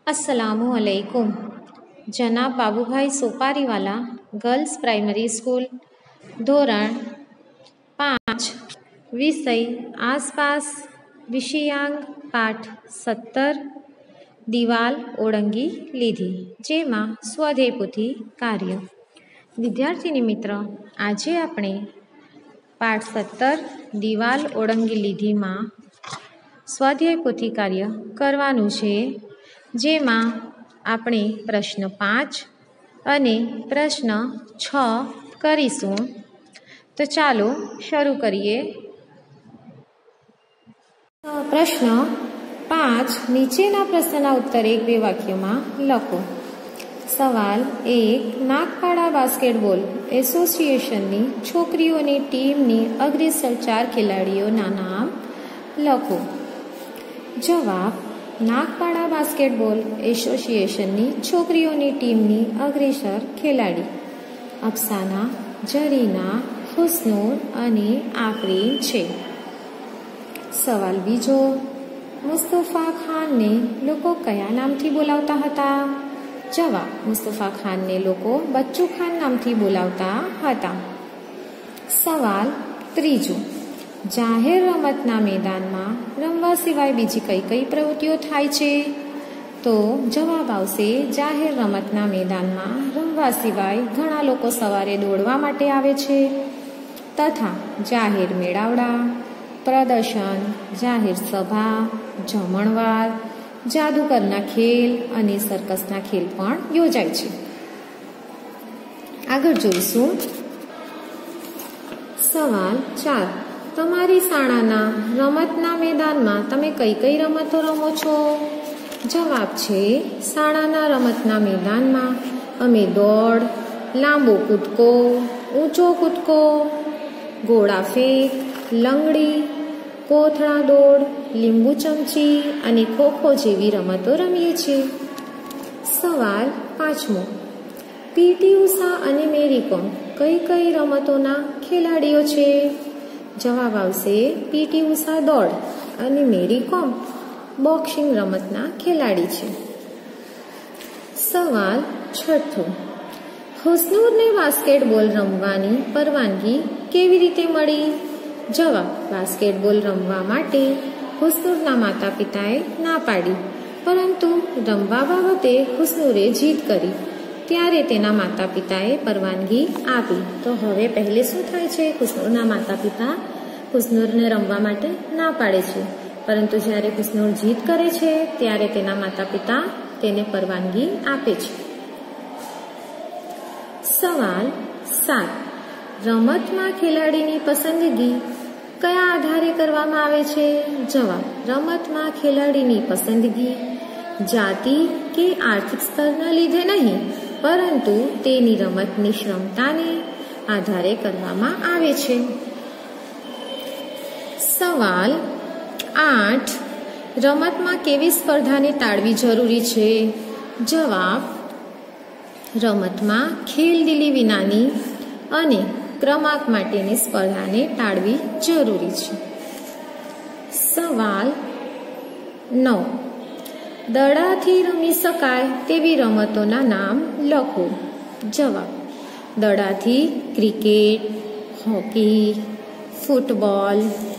अस्सलामुअलैकुम। जनाब Babubhai Sopariwala girls primary school धोरण 5 विषय आसपास विषयांक पाठ 17 દિવાલ ઓળંગી લીધી, જેમાં સ્વાધ્યાય પોથી કાર્ય. વિદ્યાર્થીની મિત્ર, આજે આપણે પાઠ 17 દિવાલ ઓળંગી લીધીમાં સ્વાધ્યાય પોથી કાર્ય કરવાનું છે, જેમાં આપણે પ્રશ્ન 5 અને પ્રશ્ન 6 કરીશું. તો ચાલો શરૂ કરીએ. પ્રશ્ન 5, નીચેના પ્રશ્નના ઉત્તર 1-2 વાક્યોમાં લખો. સવાલ 1, નાગપાડા બાસ્કેટબોલ એસોસિએશનની છોકરીઓની ટીમની અગ્રેસર 4 ખેલાડીઓના નામ લખો. જવાબ, નાગપાડા બાસ્કેટબોલ એસોસિએશનની છોકરીઓની ટીમની અગ્રેસર ખેલાડી અફસાના, જરીના, હુસ્નુર અને આફરીન છે. સવાલ બીજો, મુસ્તફા ખાનને લોકો કયા નામથી બોલાવતા હતા? જવાબ, મુસ્તફા ખાનને લોકો બચ્ચુ ખાન નામથી બોલાવતા હતા. સવાલ ત્રીજો, જાહેર રમતના મેદાનમાં રમવા સિવાય બીજી કઈ કઈ પ્રવૃત્તિઓ થાય છે? તો જવાબ આવશે, જાહેર રમતના મેદાનમાં રમવા સિવાય ઘણા લોકો સવારે દોડવા માટે આવે છે તથા જાહેર મેળાવડા, પ્રદર્શન, જાહેર સભા, જમણવાર, જાદુગરના ખેલ અને સર્કસના ખેલ પણ યોજાય છે. આગળ જોઈશું. સવાલ 4, તમારી શાળાના રમતના મેદાનમાં તમે કઈ કઈ રમતો રમો છો? જવાબ છે, શાળાના રમતના મેદાનમાં અમે દોડ, લાંબો કૂદકો, ઊંચો કૂદકો, ગોળા ફેંક, લંગડી, કોથળા દોડ, લીંબુ ચમચી અને ખોખો જેવી રમતો રમીએ છીએ. સવાલ 5, પીટી ઉષા અને મેરી કોમ કઈ કઈ રમતોના ખેલાડીઓ છે? જવાબ આવશે, પીટી ઉષા દોડ અને મેરી કોમ બોક્સિંગ રમતના ખેલાડી છે. સવાલ 6, હુસ્નુરને બાસ્કેટબોલ રમવાની પરવાનગી કેવી રીતે મળી? જવાબ, બાસ્કેટબોલ રમવા માટે હુસ્નુરના માતા પિતાએ ના પાડી, પરંતુ રમવા બાબતે હુસ્નુરે જીદ કરી ત્યારે તેના માતા પિતાએ પરવાનગી આપી. તો હવે પહેલે શું થાય છે? હુસ્નુરના માતા પિતા હુસ્નુરને રમવા માટે ના પાડે છે, પરંતુ જ્યારે હુસ્નુર જીદ કરે છે ત્યારે તેના માતા પિતા તેને પરવાનગી આપે છે. સવાલ 7, રમતમાં ખેલાડીની પસંદગી કયા આધારે કરવામાં આવે છે? જવાબ, રમતમાં ખેલાડીની પસંદગી જાતિ કે આર્થિક સ્તરના લીધે નહીં, પરંતુ તેની રમતની ક્ષમતાને આધારે કરવામાં આવે છે. સવાલ 8, રમતમાં કેવી સ્પર્ધાને ટાળવી જરૂરી છે? જવાબ, રમતમાં ખેલદિલી વિનાની અને ક્રમાંક માટેની સ્પર્ધાને ટાળવી જરૂરી છે. સવાલ 9, દડાથી રમી શકાય તેવી રમતોના નામ લખો. જવાબ, દડાથી cricket, hockey, football,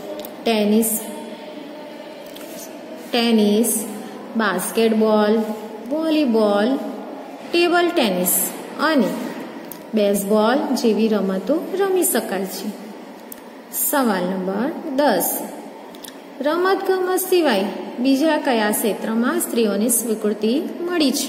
tennis, basketball, volleyball, table tennis અને બેઝબોલ જેવી રમતો રમી શકાય છે. સવાલ નંબર 10, રમતગમત સિવાય બીજા કયા ક્ષેત્રમાં સ્ત્રીઓને સ્વીકૃતિ મળી છે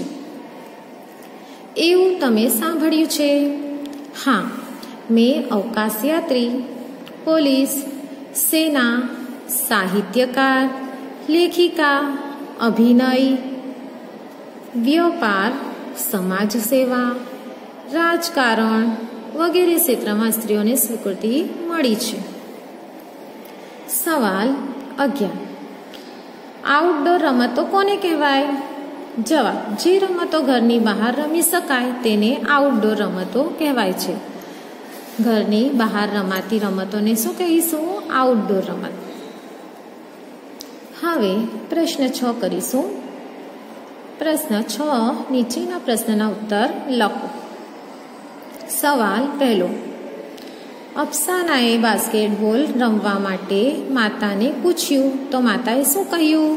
એવું તમે સાંભળ્યું છે? હા, મેં અવકાશયાત્રી, પોલીસ, સેના, સાહિત્યકાર, લેખિકા, અભિનય, વ્યાપાર, સમાજ સેવા, રાજકારણ વગેરે ક્ષેત્રમાં સ્ત્રીઓને સ્વીકૃતિ મળી છે. સવાલ 11, આઉટડોર રમતો કોને કહેવાય? જવાબ, જે રમતો ઘરની બહાર રમી શકાય તેને આઉટડોર રમતો કહેવાય છે. ઘરની બહાર રમાતી રમતોને શું કહીશું? આઉટડોર રમત. હવે પ્રશ્ન 6 કરીશું. પ્રશ્ન 6 નીચેના પ્રશ્નના ઉત્તર લખો. સવાલ પહેલો. અફસાનાએ બાસ્કેટબોલ રમવા માટે માતાને પૂછ્યું તો માતાએ શું કહ્યું?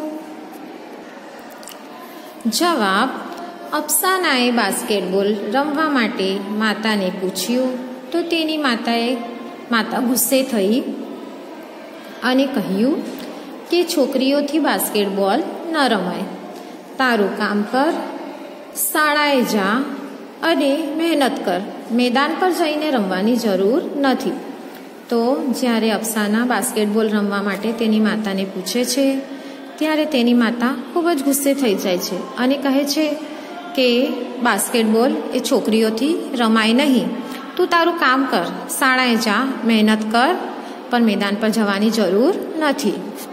જવાબ. અફસાનાએ બાસ્કેટબોલ રમવા માટે માતાને પૂછ્યું તો તેની માતા ગુસ્સે થઈ અને કહ્યું કે છોકરીઓથી બાસ્કેટબોલ ન રમાય. તારું કામ કર, શાળાએ જા અને મહેનત કર. મેદાન પર જઈને રમવાની જરૂર નથી. તો જ્યારે અફસાના બાસ્કેટબોલ રમવા માટે તેની માતાને પૂછે છે ત્યારે તેની માતા ખૂબ જ ગુસ્સે થઈ જાય છે અને કહે છે કે બાસ્કેટબોલ એ છોકરીઓથી રમાય નહીં. તું તારું કામ કર, શાળાએ જા, મહેનત કર, પણ મેદાન પર જવાની જરૂર નથી.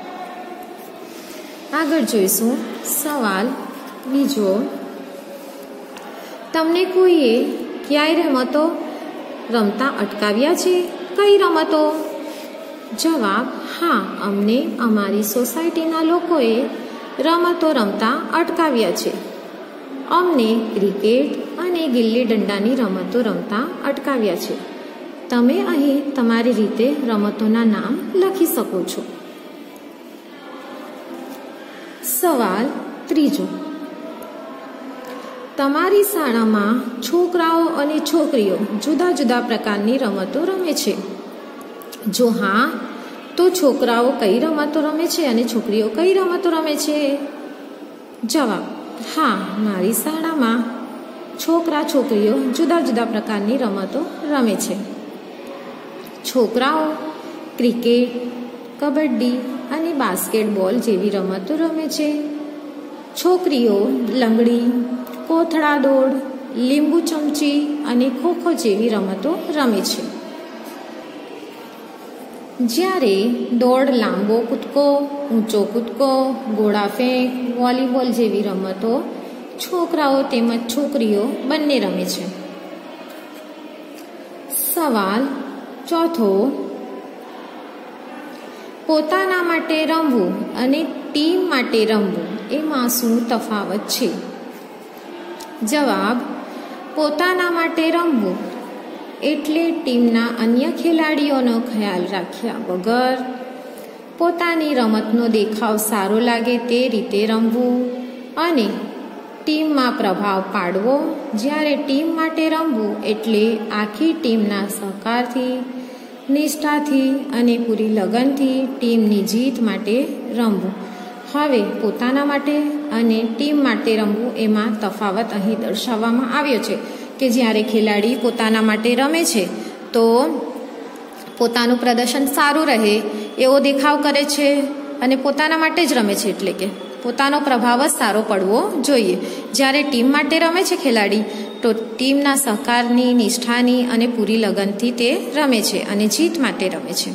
આગળ જોઈશું સવાલ બીજો. તમને કોઈએ ક્યાંય રમતો રમતા અટકાવ્યા છે? કઈ રમતો? જવાબ. હા, અમને અમારી સોસાયટીના લોકોએ રમતો રમતા અટકાવ્યા છે. અમને ક્રિકેટ અને ગિલ્લી દંડાની રમતો રમતા અટકાવ્યા છે. તમે અહીં તમારી રીતે રમતોના નામ લખી શકો છો. સવાલ ત્રીજો. તમારી શાળામાં છોકરાઓ અને છોકરીઓ જુદા જુદા પ્રકારની રમતો રમે છે? જો હા, તો છોકરાઓ કઈ રમતો રમે છે અને છોકરીઓ કઈ રમતો રમે છે? જવાબ. હા, મારી શાળામાં છોકરા છોકરીઓ જુદા જુદા પ્રકારની રમતો રમે છે. છોકરાઓ ક્રિકેટ, કબડ્ડી અને બાસ્કેટબોલ જેવી રમતો રમે છે. છોકરીઓ લંગડી, કોથળા દોડ, લીંબુ ચમચી અને ખોખો જેવી રમતો રમે છે. જ્યારે દોડ, લાંબો કૂદકો, ઊંચો કૂદકો, ગોળા ફેંક, વોલીબોલ જેવી રમતો છોકરાઓ તેમજ છોકરીઓ બંને રમે છે. સવાલ ચોથો. પોતાના માટે રમવું અને ટીમ માટે રમવું એમાં શું તફાવત છે? જવાબ. પોતાના માટે રમવું એટલે ટીમના અન્ય ખેલાડીઓનો ખ્યાલ રાખ્યા વગર પોતાની રમતનો દેખાવ સારો લાગે તે રીતે રમવું અને ટીમમાં પ્રભાવ પાડવો. જ્યારે ટીમ માટે રમવું એટલે આખી ટીમના સહકારથી, નિષ્ઠાથી અને પૂરી લગનથી ટીમની જીત માટે રમવું. હવે પોતાના માટે અને ટીમ માટે રમવું એમાં તફાવત અહીં દર્શાવવામાં આવ્યો છે કે જ્યારે ખેલાડી પોતાના માટે રમે છે તો પોતાનું પ્રદર્શન સારું રહે એવો દેખાવ કરે છે અને પોતાના માટે જ રમે છે એટલે કે પોતાનો પ્રભાવ જ સારો પડવો જોઈએ. જ્યારે ટીમ માટે રમે છે ખેલાડી તો ટીમના સહકારની, નિષ્ઠાની અને પૂરી લગનથી તે રમે છે અને જીત માટે રમે છે.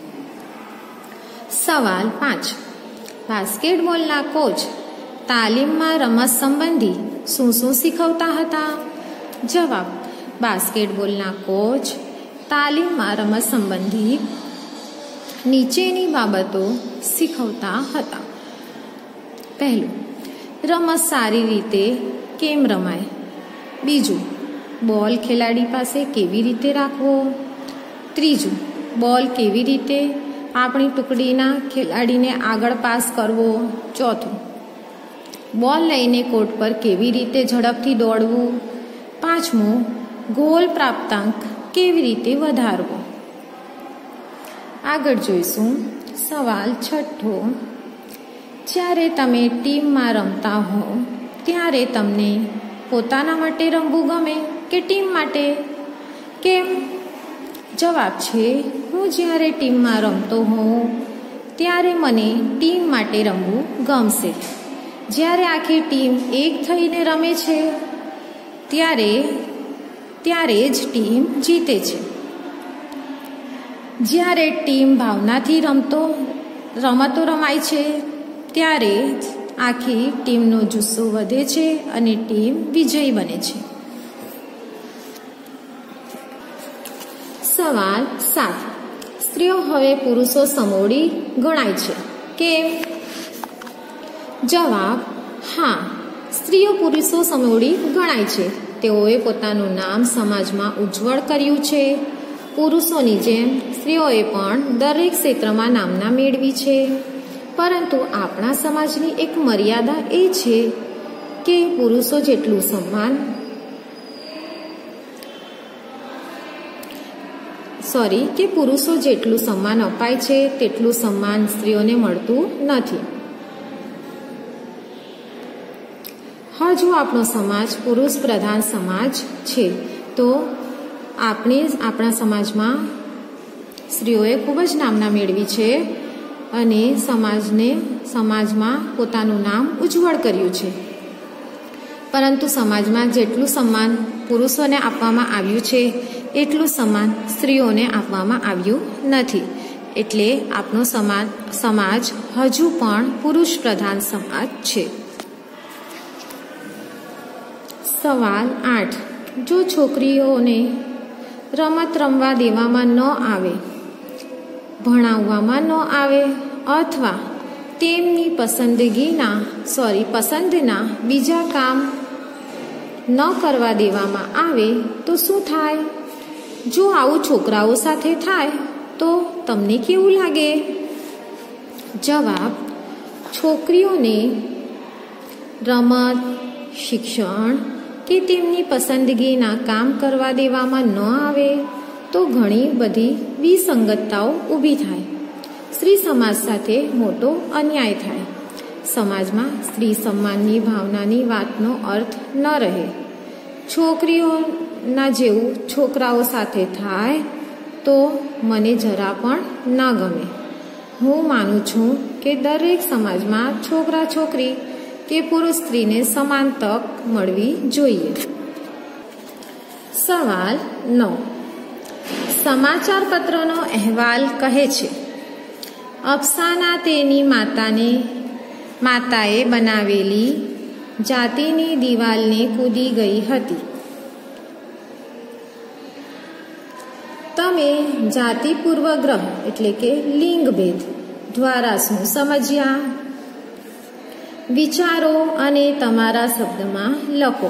સવાલ 5. બાસ્કેટબોલના કોચ તાલીમમાં રમત સંબંધી શું શું શીખવતા હતા? જવાબ. બાસ્કેટબોલના કોચ તાલીમમાં રમત સંબંધી નીચેની બાબતો શીખવતા હતા. પહેલું, રમત સારી રીતે કેમ રમાય? બીજું, બોલ ખેલાડી પાસે કેવી રીતે રાખવો? ત્રીજું, બોલ કેવી રીતે આપણી ટુકડીના ખેલાડીને આગળ પાસ કરવો? ચોથું, બોલ લઈને કોર્ટ પર કેવી રીતે ઝડપથી દોડવું? પાંચમું, ગોલ પ્રાપ્તાંક કેવી રીતે વધારવો? આગળ જોઈશું સવાલ 6. જ્યારે તમે ટીમમાં રમતા હો ત્યારે તમને પોતાના માટે રમવું ગમે કે ટીમ માટે? કેમ? જવાબ છે, હું જ્યારે ટીમમાં રમતો હોઉં ત્યારે મને ટીમ માટે રમવું ગમશે. જ્યારે આખી ટીમ એક થઈને રમે છે ત્યારે જ ટીમ જીતે છે. જ્યારે ટીમ ભાવનાથી રમતો રમાય છે ત્યારે જ આખી ટીમનો જુસ્સો વધે છે અને ટીમ વિજયી બને છે. સવાલ 7. સ્ત્રીઓ હવે પુરુષો સમોડી ગણાય છે. કેમ? જવાબ. હા, સ્ત્રીઓ પુરુષો સમોડી ગણાય છે. તેઓએ પોતાનું નામ સમાજમાં ઉજ્જવળ કર્યું છે. પુરુષોની જેમ સ્ત્રીઓએ પણ દરેક ક્ષેત્રમાં નામના મેળવી છે. પરંતુ આપણા સમાજની એક મર્યાદા એ છે કે પુરુષો જેટલું સન્માન અપાય છે તેટલું સન્માન સ્ત્રીઓને મળતું નથી. હજુ આપણો સમાજ પુરુષ પ્રધાન સમાજ છે, તો આપણા સમાજમાં સ્ત્રીઓએ ખૂબ જ નામના મેળવી છે અને સમાજમાં પોતાનું નામ ઉજ્જવળ કર્યું છે. પરંતુ સમાજમાં જેટલું સન્માન પુરુષોને આપવામાં આવ્યું છે એટલું સન્માન સ્ત્રીઓને આપવામાં આવ્યું નથી. એટલે આપણો સમાજ હજુ પણ પુરુષ પ્રધાન સમાજ છે. સવાલ 8. જો છોકરીઓને રમત રમવા દેવામાં ન આવે, ભણાવવામાં ન આવે અથવા તેમની પસંદના બીજા કામ ન કરવા દેવામાં આવે તો શું થાય? જો આવું છોકરાઓ સાથે થાય તો તમને કેવું લાગે? જવાબ: છોકરીઓને રમત, શિક્ષણ કે તેમની પસંદગીના કામ કરવા દેવામાં ન આવે તો ઘણી બધી વિસંગતતાઓ ઊભી થાય. સ્ત્રી સમાજ સાથે મોટો અન્યાય થાય. સમાજમાં સ્ત્રી સન્માનની ભાવનાની વાતનો અર્થ ન રહે. છોકરીઓના જેવું છોકરાઓ સાથે થાય તો મને જરા પણ ન ગમે. હું માનું છું કે દરેક સમાજમાં છોકરા છોકરી કે પુરુષ સ્ત્રીને સમાન તક મળવી જોઈએ. સવાલ 9. સમાચાર પત્રનો અહેવાલ કહે છે, અફસાના તેની માતાએ બનાવેલી જાતિની દિવાલને કૂદી ગઈ હતી. તમે જાતિ પૂર્વગ્રહ એટલે કે લિંગભેદ દ્વારા શું સમજ્યા? વિચારો અને તમારા શબ્દમાં લખો.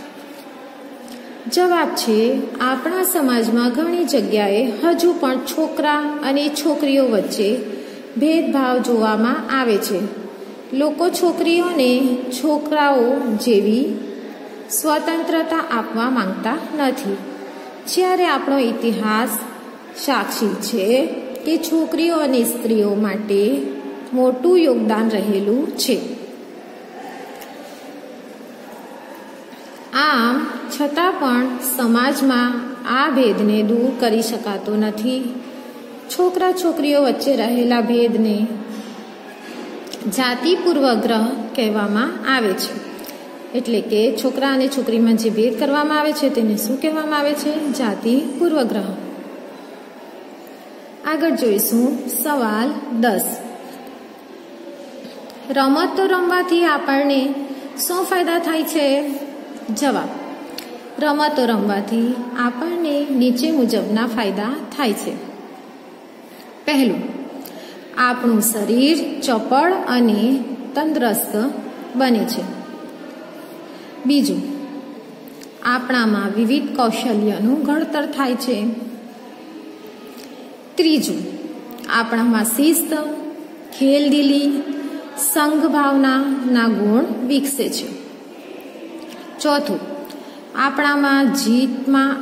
જવાબ છે, આપણા સમાજમાં ઘણી જગ્યાએ હજુ પણ છોકરા અને છોકરીઓ વચ્ચે ભેદભાવ જોવામાં આવે છે. લોકો છોકરીઓને છોકરાઓ જેવી સ્વતંત્રતા આપવા માંગતા નથી. જ્યારે આપણો ઇતિહાસ સાક્ષી છે કે છોકરીઓ અને સ્ત્રીઓ માટે મોટું યોગદાન રહેલું છે. આમ છતાં પણ સમાજમાં આ ભેદને દૂર કરી શકાતો નથી. છોકરા છોકરીઓ વચ્ચે રહેલા ભેદને જાતિ પૂર્વગ્રહ કહેવામાં આવે છે. એટલે કે છોકરા અને છોકરીમાં જે ભેદ કરવામાં આવે છે તેને શું કહેવામાં આવે છે? જાતિ પૂર્વગ્રહ. આગળ જોઈશું સવાલ 10. રમતો રમવાથી આપણને શું ફાયદા થાય છે? જવાબ: રમતો રમવાથી આપણને નીચે મુજબના ફાયદા થાય છે. પહેલું, આપણું શરીર ચપળ અને તંદુરસ્ત બને છે. બીજું, આપણામાં વિવિધ કૌશલ્યનું ઘડતર થાય છે. ત્રીજું, આપણામાં શિસ્ત, ખેલદિલી, સંઘભાવનાના ગુણ વિકસે છે. ચોથું, આપણામાં જીતમાં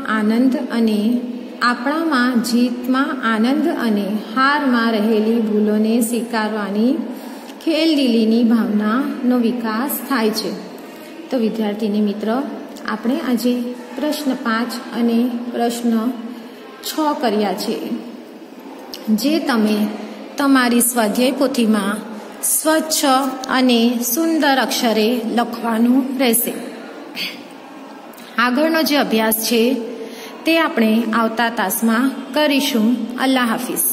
આનંદ અને હારમાં રહેલી ભૂલોને સ્વીકારવાની ખેલદિલીની ભાવનાનો વિકાસ થાય છે. તો વિદ્યાર્થીની મિત્ર, આપણે આજે પ્રશ્ન 5 અને પ્રશ્ન 6 કર્યા છે, જે તમે તમારી સ્વાધ્યાય પોથીમાં સ્વચ્છ અને સુંદર અક્ષરે લખવાનું રહેશે. આગળનો જે અભ્યાસ છે તે આપણે આવતા તાસમાં કરીશું. અલ્લાહ હાફિઝ.